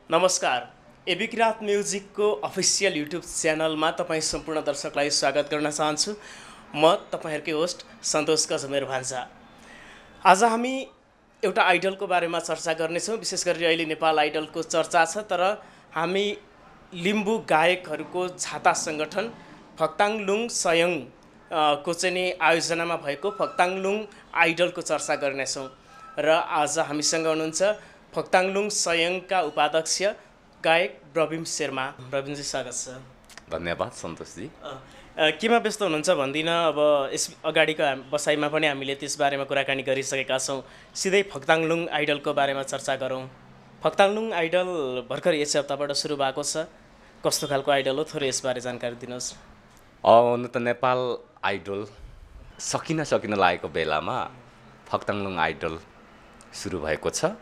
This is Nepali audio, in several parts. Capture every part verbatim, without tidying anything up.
नमस्कार। एबी किरात म्युजिकको अफिसियल युट्युब च्यानलमा तपाईँ सम्पूर्ण दर्शकलाई स्वागत गर्न चाहन्छु। म तपाईँहरूकै होस्ट सन्तोष गजमेर भान्सा। आज हामी एउटा आइडलको बारेमा चर्चा गर्नेछौँ। विशेष गरी अहिले नेपाल आइडलको चर्चा छ, तर हामी लिम्बू गायकहरूको झाता सङ्गठन फक्ताङलुङ सयङ को चाहिँ नि आयोजनामा भएको फक्ताङलुङ आइडलको चर्चा गर्नेछौँ। र आज हामीसँग हुनुहुन्छ फक्ताङलुङ सयङका उपाध्यक्ष गायक प्रवीण शर्मा। प्रवीणजी स्वागत छ। धन्यवाद सन्तोषजी। केमा व्यस्त हुनुहुन्छ भन्दिनँ, अब यस अगाडिको बसाइमा पनि हामीले त्यस बारेमा कुराकानी गरिसकेका छौँ। सिधै फक्ताङलुङ आइडलको बारेमा चर्चा गरौँ। फक्ताङलुङ आइडल भर्खर यस हप्ताबाट सुरु भएको छ। कस्तो खालको आइडल हो, थोरै यसबारे जानकारी दिनुहोस्। हुन त नेपाल आइडल सकिन सकिन लागेको बेलामा फक्ताङलुङ आइडल सुरु भएको छ।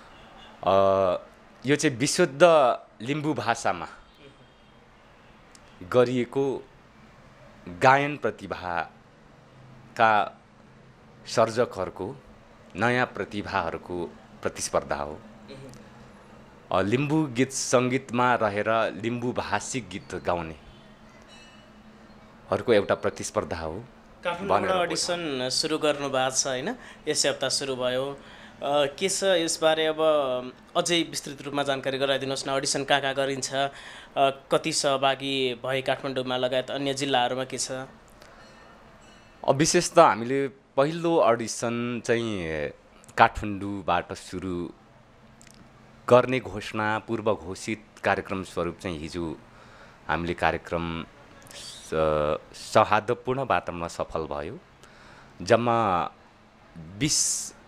यो चाहिँ विशुद्ध लिम्बू भाषामा गरिएको गायन प्रतिभाका सर्जकहरूको नयाँ प्रतिभाहरूको प्रतिस्पर्धा हो। लिम्बू गीत सङ्गीतमा रहेर लिम्बू भाषिक गीत गाउनेहरूको एउटा प्रतिस्पर्धा हो। काठमाडौँमा अडिसन सुरु गर्नु भएको छ होइन? यसै हप्ता सुरु भयो। के छ यसबारे अब अझै विस्तृत रूपमा जानकारी गराइदिनुहोस् न। अडिसन कहाँ कहाँ गरिन्छ, कति सहभागी भए काठमाडौँमा लगायत अन्य जिल्लाहरूमा के छ? विशेष त हामीले पहिलो अडिसन चाहिँ काठमाडौँबाट सुरु गर्ने घोषणा पूर्व घोषित कार्यक्रम स्वरूप चाहिँ हिजो हामीले कार्यक्रम सौहार्दपूर्ण वातावरणमा सफल भयो। जम्मा बिस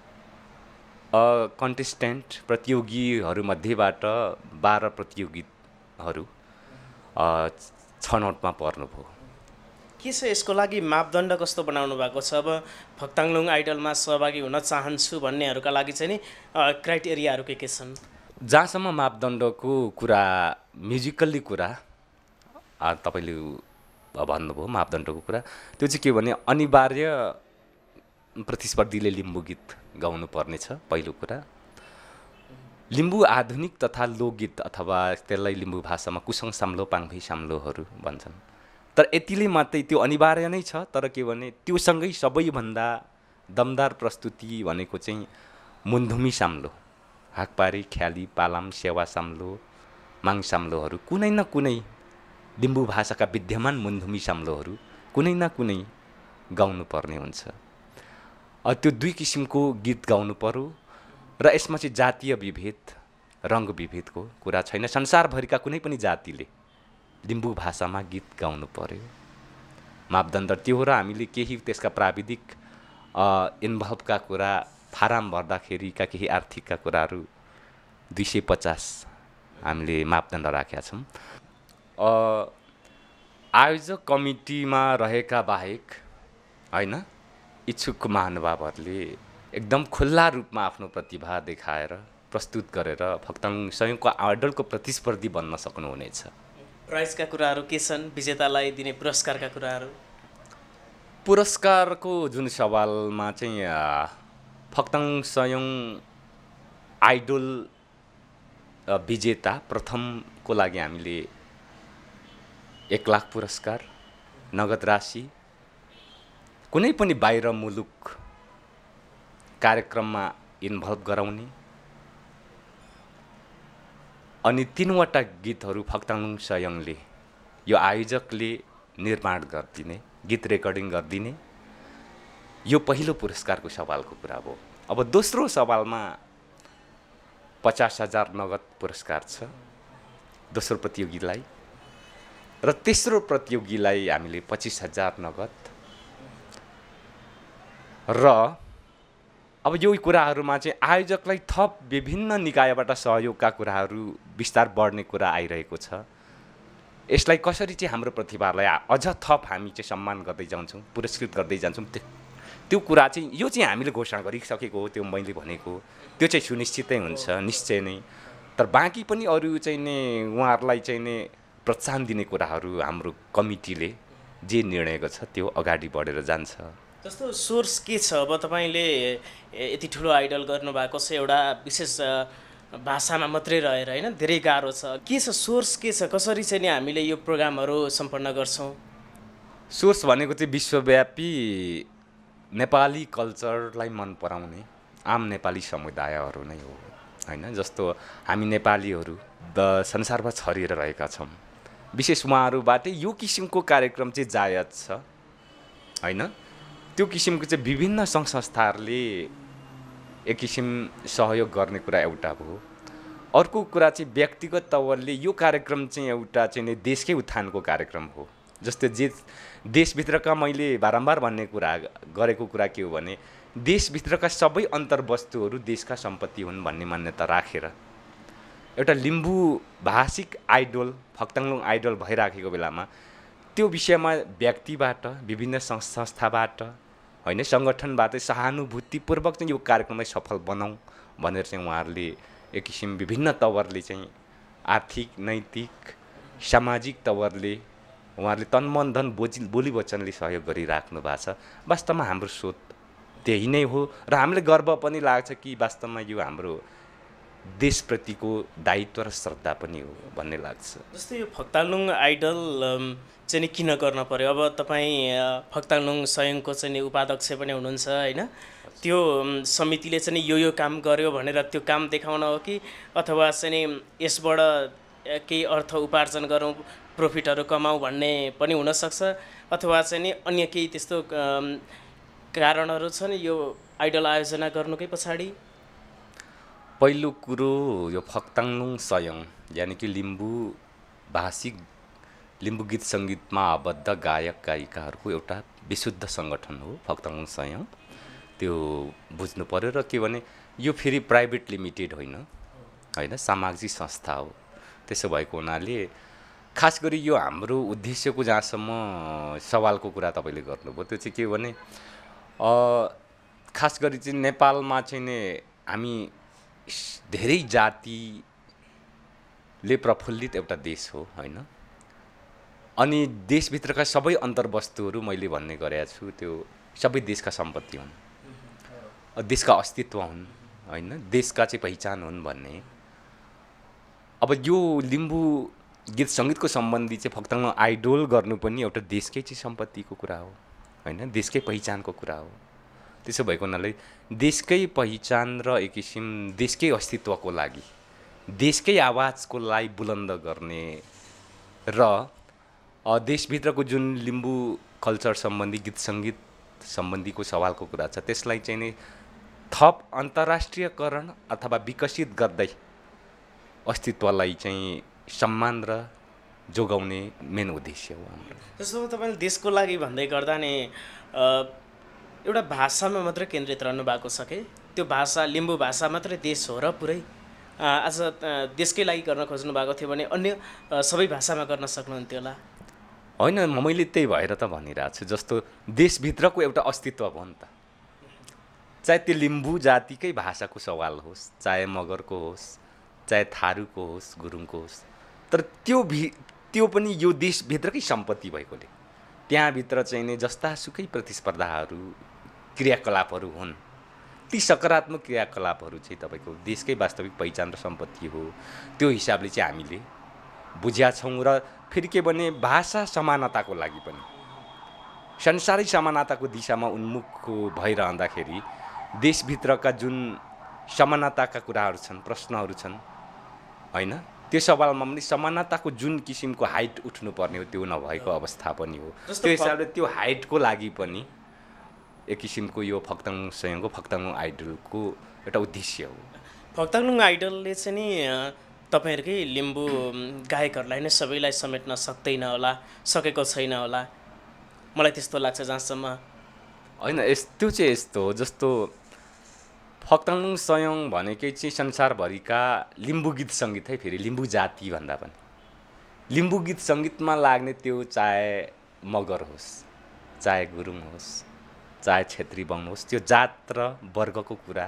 कन्टेस्टेन्ट प्रतियोगीहरूमध्येबाट बाह्र प्रतियोगीहरू छनौटमा पर्नुभयो। के छ यसको लागि मापदण्ड कस्तो बनाउनु भएको छ? अब फक्ताङलुङ आइडलमा सहभागी हुन चाहन्छु भन्नेहरूका लागि चाहिँ नि क्राइटेरियाहरू के के छन्? जहाँसम्म मापदण्डको कुरा, म्युजिकल्ली कुरा तपाईँले भन्नुभयो, मापदण्डको कुरा त्यो चाहिँ के भने अनिवार्य प्रतिस्पर्धीले लिम्बू गीत गाउनु पर्नेछ। पहिलो कुरा, लिम्बू आधुनिक तथा लोकगीत अथवा त्यसलाई लिम्बू भाषामा कुसङ साम्लो पाङभै साम्लोहरू भन्छन्। तर यतिले मात्रै त्यो अनिवार्य नै छ। तर के भने त्योसँगै सबैभन्दा दमदार प्रस्तुति भनेको चाहिँ मुन्धुमी साम्लो, हाकपारी, ख्याली, पालाम, सेवा साम्लो, माङ साम्लोहरू, कुनै न कुनै लिम्बू भाषाका विद्यमान मुन्धुमी साम्लोहरू कुनै न कुनै गाउनु पर्ने हुन्छ। त्यो दुई किसिमको गीत गाउनु पर्यो। र यसमा चाहिँ जातीय विभेद, रङ्ग विभेदको कुरा छैन। संसारभरिका कुनै पनि जातिले लिम्बू भाषामा गीत गाउनु पर्यो। मापदण्ड त्यो हो। र हामीले केही त्यसका प्राविधिक इन्भल्भका कुरा, फाराम भर्दाखेरिका केही आर्थिकका कुराहरू दुई सय पचास हामीले मापदण्ड राखेका छौँ। आयोजक कमिटीमा रहेका बाहेक होइन, इच्छुक महानुभावहरूले एकदम खुल्ला रूपमा आफ्नो प्रतिभा देखाएर प्रस्तुत गरेर फक्ताङ सयङको आइडलको प्रतिस्पर्धी बन्न सक्नुहुनेछ। प्राइजका कुराहरू के छन्? विजेतालाई दिने पुरस्कारका कुराहरू? पुरस्कारको जुन सवालमा चाहिँ फक्ताङ सयङ आइडल विजेता प्रथमको लागि हामीले एक लाख पुरस्कार, नगद राशि, कुनै पनि बाहिर मुलुक कार्यक्रममा इन्भल्भ गराउने, अनि तीनवटा गीतहरू फक्ताङलुङ सयङले, यो आयोजकले निर्माण गरिदिने, गीत रेकर्डिङ गरिदिने, यो पहिलो पुरस्कारको सवालको कुरा हो। अब दोस्रो सवालमा पचास हजार नगद पुरस्कार छ दोस्रो प्रतियोगीलाई, र तेस्रो प्रतियोगीलाई हामीले पच्चिस हजार नगद। र अब यो कुराहरूमा चाहिँ आयोजकलाई थप विभिन्न निकायबाट सहयोगका कुराहरू विस्तार बढ्ने कुरा आइरहेको छ। यसलाई कसरी चाहिँ हाम्रो प्रतिभालाई अझ थप हामी चाहिँ सम्मान गर्दै जान्छौँ, पुरस्कृत गर्दै जान्छौँ, त्यो कुरा चाहिँ यो चाहिँ हामीले घोषणा गरिसकेको हो। त्यो मैले भनेको त्यो चाहिँ सुनिश्चितै हुन्छ, निश्चय नै। तर बाँकी पनि अरू चाहिँ नि उहाँहरूलाई चाहिँ नि प्रोत्साहन दिने कुराहरू हाम्रो कमिटीले जे निर्णयको छ त्यो अगाडि बढेर जान्छ। जस्तो सोर्स के छ? अब तपाईँले यति ठुलो आइडल गर्नुभएको छ, एउटा विशेष भाषामा मात्रै रहेर होइन धेरै गाह्रो छ। के छ सोर्स के छ, कसरी चाहिँ नि हामीले यो प्रोग्रामहरू सम्पन्न गर्छौँ? सोर्स भनेको चाहिँ विश्वव्यापी नेपाली कल्चरलाई मन पराउने आम नेपाली समुदायहरू नै हो होइन। जस्तो हामी नेपालीहरू द संसारभर छरिएर रहेका छौँ, विशेष उहाँहरूबाटै यो किसिमको कार्यक्रम चाहिँ जायज छ होइन। त्यो किसिमको चाहिँ विभिन्न सङ्घ संस्थाहरूले एक किसिम सहयोग गर्ने कुरा एउटा भयो। अर्को कुरा चाहिँ व्यक्तिगत तवरले यो कार्यक्रम चाहिँ एउटा चाहिँ देशकै उत्थानको कार्यक्रम हो। जस्तै जे देशभित्रका मैले बारम्बार भन्ने कुरा गरेको कुरा के हो भने देशभित्रका सबै अन्तर्वस्तुहरू देशका सम्पत्ति हुन् भन्ने मान्यता राखेर एउटा लिम्बू भाषिक आइडल फक्ताङलुङ आइडल भइराखेको बेलामा त्यो विषयमा व्यक्तिबाट विभिन्न संस्थाबाट होइन सङ्गठनबाट सहानुभूतिपूर्वक चाहिँ यो कार्यक्रमलाई सफल बनाऊँ भनेर चाहिँ उहाँहरूले एक किसिम विभिन्न तवरले चाहिँ आर्थिक नैतिक सामाजिक तवरले उहाँहरूले तन मन धन बोली बोली वचनले सहयोग गरिराख्नु भएको छ। वास्तवमा हाम्रो सोच त्यही नै हो र हामीले गर्व पनि लाग्छ कि वास्तवमा यो हाम्रो देशप्रतिको दायित्व र श्रद्धा पनि हो भन्ने लाग्छ। जस्तै यो फक्ताङलुङ आइडल चाहिँ नि किन गर्न पर्यो? अब तपाईँ फक्ताङलुङ संयङको चाहिँ नि उपाध्यक्ष पनि हुनुहुन्छ होइन। त्यो समितिले चाहिँ नि यो यो काम गर्यो भनेर त्यो काम देखाउन हो कि अथवा चाहिँ नि यसबाट केही अर्थ उपार्जन गरौँ, प्रफिटहरू कमाउँ भन्ने पनि हुनसक्छ, अथवा चाहिँ नि अन्य केही त्यस्तो कारणहरू छन् यो आइडल आयोजना गर्नुकै पछाडि? पहिलो कुरो यो फक्ताङलुङ संयङ यानि कि लिम्बू भाषिक लिम्बू गीत सङ्गीतमा आबद्ध गायक गायिकाहरूको एउटा विशुद्ध सङ्गठन हो फक्ताङलुङ संयङ। त्यो बुझ्नु पर्यो। र के भने यो फेरि प्राइभेट लिमिटेड होइन होइन सामाजिक संस्था हो। त्यसो भएको हुनाले खास गरी यो हाम्रो उद्देश्यको जहाँसम्म सवालको कुरा तपाईँले गर्नुभयो त्यो चाहिँ के भने खास गरी चाहिँ नेपालमा चाहिँ नि हामी धेरै जातिले प्रफुल्लित एउटा देश हो होइन। अनि देशभित्रका सबै अन्तर्वस्तुहरू मैले भन्ने गरेको छु त्यो सबै देशका सम्पत्ति हुन्, देशका अस्तित्व हुन् होइन, देशका चाहिँ पहिचान हुन् भन्ने। अब यो लिम्बू गीत सङ्गीतको सम्बन्धी चाहिँ फक्ताङलुङ आइडल गर्नु पनि एउटा देशकै चाहिँ सम्पत्तिको कुरा हो होइन, देशकै पहिचानको कुरा हो। त्यसो भएको हुनाले देशकै पहिचान र एक किसिम देशकै अस्तित्वको लागि देशकै आवाजको लागि बुलन्द गर्ने र देशभित्रको जुन लिम्बू कल्चर सम्बन्धी गीत सङ्गीत सम्बन्धीको सवालको कुरा छ त्यसलाई चाहिँ नि थप अन्तर्राष्ट्रियकरण अथवा विकसित गर्दै अस्तित्वलाई चाहिँ सम्मान र जोगाउने मेन उद्देश्य हो हाम्रो। जस्तो तपाईँले देशको लागि भन्दै गर्दा नि एउटा भाषामा मात्रै केन्द्रित रहनु भएको छ कि त्यो भाषा लिम्बू भाषा मात्रै देश हो र पुरै आज देशकै लागि गर्न खोज्नु भएको थियो भने अन्य सबै भाषामा गर्न सक्नुहुन्थ्यो होला? होइन, मैले त्यही भएर त भनिरहेको छु। जस्तो देशभित्रको एउटा अस्तित्व भयो नि त, चाहे त्यो लिम्बू जातिकै भाषाको सवाल होस्, चाहे मगरको होस्, चाहे थारूको होस्, गुरुङको होस्, तर त्यो भि त्यो पनि यो देशभित्रकै सम्पत्ति भएकोले त्यहाँभित्र चाहिँ नि जस्तासुकै प्रतिस्पर्धाहरू क्रियाकलापहरू हुन् ती सकारात्मक क्रियाकलापहरू चाहिँ तपाईँको देशकै वास्तविक पहिचान र सम्पत्ति हो। त्यो हिसाबले चाहिँ हामीले बुझ्या छौँ। र फेरि के भने भाषा समानताको लागि पनि संसारै समानताको दिशामा उन्मुख भइरहँदाखेरि देशभित्रका जुन समानताका कुराहरू छन्, प्रश्नहरू छन् होइन, त्यो सवालमा पनि समानताको जुन किसिमको हाइट उठ्नुपर्ने हो त्यो नभएको अवस्था पनि हो। त्यो हिसाबले त्यो हाइटको लागि पनि एक किसिमको यो फक्ताङलुङ संयङको फक्ताङलुङ आइडलको एउटा उद्देश्य हो। फक्ताङलुङ आइडलले चाहिँ नि तपाईँहरूकै लिम्बू गायकहरूलाई नै सबैलाई समेट्न सक्दैन होला, सकेको छैन होला, मलाई त्यस्तो लाग्छ जहाँसम्म। होइन, यस त्यो चाहिँ यस्तो हो जस्तो फक्ताङलुङ संयङ भनेकै चाहिँ संसारभरिका लिम्बू गीत सङ्गीत है, फेरि लिम्बू जाति भन्दा पनि लिम्बू गीत सङ्गीतमा लाग्ने त्यो चाहे मगर होस्, चाहे गुरुङ होस्, चाहे छेत्री बाहुन होस्, त्यो जात र वर्गको कुरा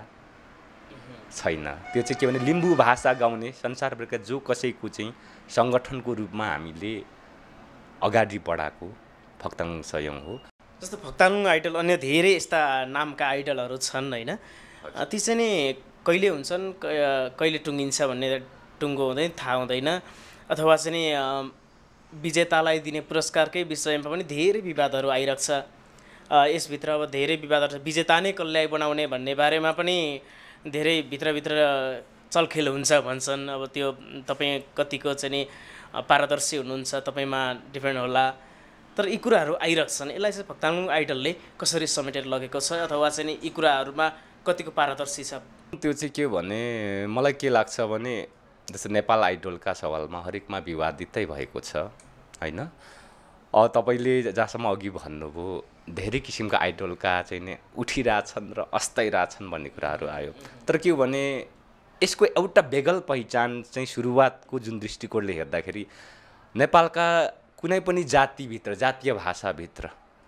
छैन। त्यो चाहिँ के भने लिम्बू भाषा गाउने संसारभरिका जो कसैको चाहिँ सङ्गठनको रूपमा हामीले अगाडि बढाएको फक्ताङलुङ संयङ हो। जस्तो फक्ताङलुङ आइडल अन्य धेरै यस्ता नामका आइडलहरू छन् होइन, ती चाहिँ नि कहिले हुन्छन् कहिले टुङ्गिन्छ भन्ने टुङ्गो हुँदैन, थाहा हुँदैन। अथवा चाहिँ नि विजेतालाई दिने पुरस्कारकै विषयमा पनि धेरै विवादहरू आइरहेको छ। यसभित्र अब धेरै विवादहरू छ, विजेता नै कसलाई बनाउने भन्ने बारेमा पनि धेरै भित्रभित्र चलखेल हुन्छ भन्छन्। अब त्यो तपाईँ कतिको चाहिँ नि पारदर्शी हुनुहुन्छ तपाईँमा डिपेन्ड होला। तर यी कुराहरू आइरहेको छन्, यसलाई चाहिँ भक्ताङ्लुङ आइडलले कसरी समेटेर लगेको छ अथवा चाहिँ नि यी कुराहरूमा कतिको पारदर्शी छ? त्यो चाहिँ के भने मलाई के लाग्छ भने जस्तो नेपाल आइडलका सवालमा हरेकमा विवादितै भएको छ होइन। अब तपाईँले जहाँसम्म अघि भन्नुभयो धेरै किसिमका आइडलका चाहिँ नि उठिरहेछन् र अस्ताइरहेछन् भन्ने कुराहरू आयो। तर के हो भने यसको एउटा बेगल पहिचान चाहिँ सुरुवातको जुन दृष्टिकोणले हेर्दाखेरि नेपालका कुनै पनि जातिभित्र जातीय भाषाभित्र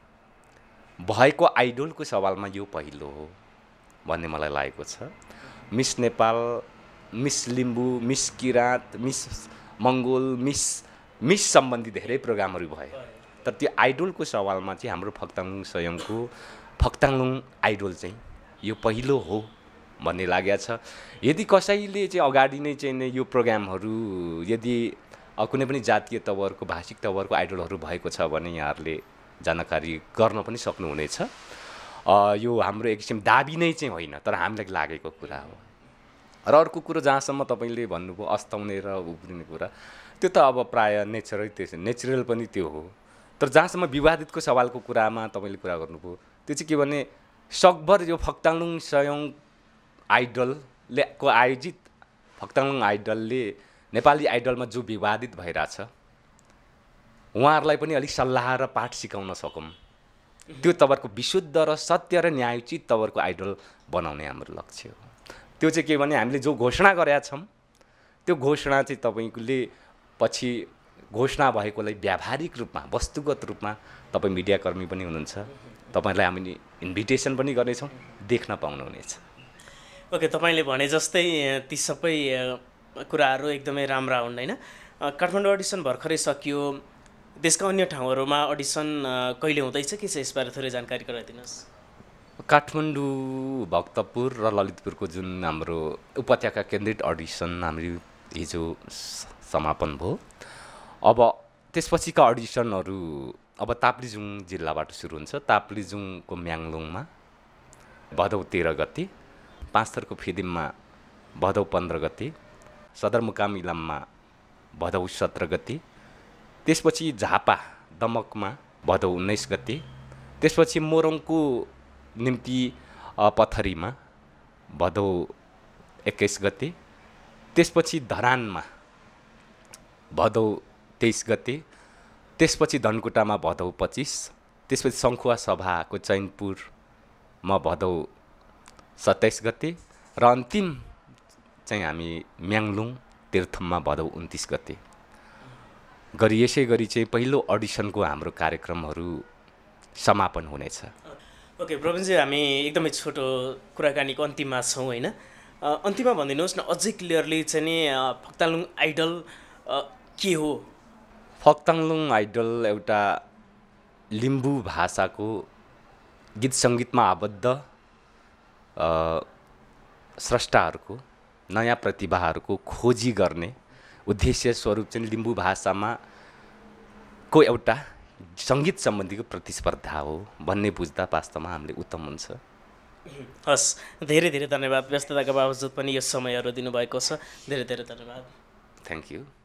भएको आइडलको सवालमा यो पहिलो हो भन्ने मलाई लागेको छ। Miss Nepal, miss Limbu, miss Kirat, miss Mongol, miss miss सम्बन्धी धेरै प्रोग्रामहरू भए। तर त्यो आइडलको सवालमा चाहिँ हाम्रो फक्ताङ्लुङ स्वयंको फक्ताङ्लुङ आइडल चाहिँ यो पहिलो हो भन्ने लागेको छ। यदि कसैले चाहिँ अगाडि नै चाहिँ नै यो प्रोग्रामहरू यदि कुनै पनि जातीय तवरको भाषिक तवरको आइडलहरू भएको छ भने यहाँहरूले जानकारी गर्न पनि सक्नुहुनेछ। यो हाम्रो एक किसिम दाबी नै चाहिँ होइन, तर हामीलाई लागेको कुरा हो। र अर्को कुरो जहाँसम्म तपाईँले भन्नुभयो अस्ताउने र उब्रिने कुरा, त्यो त अब प्रायः नेचरै त्यो नेचुरल पनि त्यो हो। तर जहाँसम्म विवादितको सवालको कुरामा तपाईँले कुरा गर्नुभयो त्यो चाहिँ के भने सकभर यो फक्ताङ्लुङ स्वयं आइडलले को आयोजित फक्ताङ्लुङ आइडलले नेपाली आइडलमा जो विवादित भइरहेछ उहाँहरूलाई पनि अलिक सल्लाह र पाठ सिकाउन सकौँ। त्यो तवरको विशुद्ध र सत्य र न्यायोचित तवरको आइडल बनाउने हाम्रो लक्ष्य हो। त्यो चाहिँ के भने हामीले जो घोषणा गरेका छौँ त्यो घोषणा चाहिँ तपाईँले पछि घोषणा भएकोलाई व्यावहारिक रूपमा वस्तुगत रूपमा तपाईँ मिडियाकर्मी पनि हुनुहुन्छ, तपाईँलाई हामीले इन्भिटेसन पनि गर्नेछौँ, देख्न पाउनुहुनेछ। ओके, तपाईँले भने जस्तै ती सबै कुराहरू एकदमै राम्रा हुन् होइन। काठमाडौँ अडिसन भर्खरै सकियो, देशका अन्य ठाउँहरूमा अडिसन कहिले हुँदैछ के छ यसबारे थोरै जानकारी गराइदिनुहोस्। काठमाडौँ, भक्तपुर र ललितपुरको जुन हाम्रो उपत्यका केन्द्रित अडिसन हाम्रो हिजो समापन भयो। अब त्यसपछिका अडिसनहरू अब ताप्लेजुङ जिल्लाबाट सुरु हुन्छ। ताप्लेजुङको म्याङलुङमा भदौ तेह्र गते, पाँचथरको फिदिममा भदौ पन्ध्र गते, सदरमुकाम इलाममा भदौ सत्र गते, त्यसपछि झापा दमकमा भदौ उन्नाइस गते, त्यसपछि मोरङको निम्ति पथरीमा भदौ एक्काइस गते, त्यसपछि धरानमा भदौ तेइस गते, त्यसपछि धनकुटामा भदौ पच्चिस, त्यसपछि सङ्खुवा सभाको चैनपुरमा भदौ सत्ताइस गते र अन्तिम चाहिँ हामी म्याङलुङ तीर्थममा भदौ उन्तिस गते गरी यसै गरी चाहिँ पहिलो अडिसनको हाम्रो कार्यक्रमहरू समापन हुनेछ। ओके प्रवीणजी, हामी एकदमै छोटो कुराकानीको अन्तिममा छौँ होइन। अन्तिममा भनिदिनुहोस् न अझै क्लियरली चाहिँ नि फक्ताङ्लुङ आइडल के हो? फक्ताङ्लुङ आइडल एउटा लिम्बू भाषाको गीत सङ्गीतमा आबद्ध स्रष्टाहरूको नयाँ प्रतिभाहरूको खोजी गर्ने उद्देश्य स्वरूप चाहिँ लिम्बू भाषामा को एउटा सङ्गीत सम्बन्धीको प्रतिस्पर्धा हो भन्ने बुझ्दा वास्तवमा हामीले उत्तम हुन्छ। हस्, धेरै धेरै धन्यवाद। व्यस्तताका बावजुद पनि यो समयहरू दिनुभएको छ, धेरै धेरै धन्यवाद। Thank you.